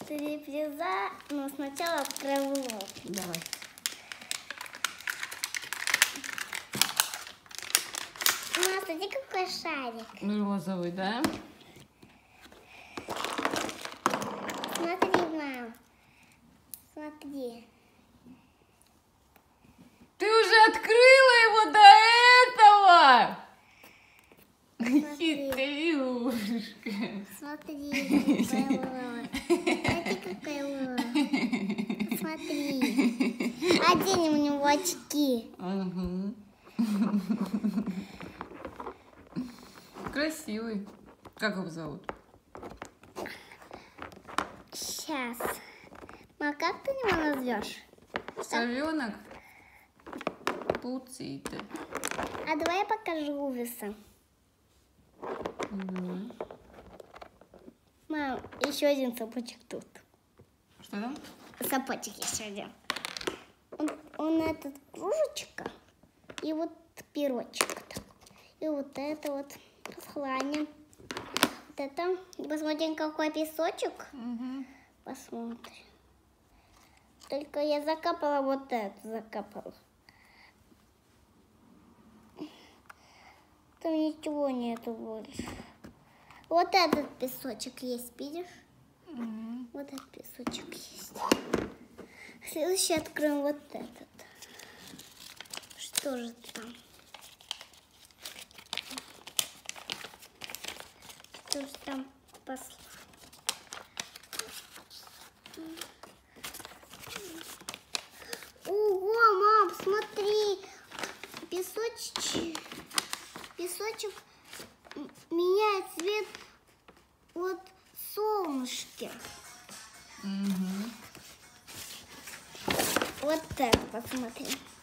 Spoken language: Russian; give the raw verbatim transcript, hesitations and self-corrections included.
Три приза, но сначала откроем лоб. Давай. Мама, смотри, какой шарик. Розовый, да? Смотри, мам. Смотри. Ты уже открыла его до этого? Хитрюшка. Смотри, какая луна. Смотри, какая луна. Смотри. Оденем у него очки. Ага. Красивый. Как его зовут? Сейчас. Мам, как ты его назовешь? Совенок Пуцита. А давай я покажу Увиса. Угу. Мам, еще один сапочек тут. Что там? Сапочек еще один. Он, он этот кружечка и вот пирожек. Так. И вот это вот послание. Вот это. Посмотрим, какой песочек. Угу. Посмотрим. Только я закапала вот это, закапала. Там ничего нету больше. Вот этот песочек есть, видишь? Угу. Вот этот песочек есть. Следующий откроем вот этот. Что же там? Что же там послание? Ого, мам, смотри, песочек, песочек меняет цвет от солнышки. Угу. Вот так посмотри.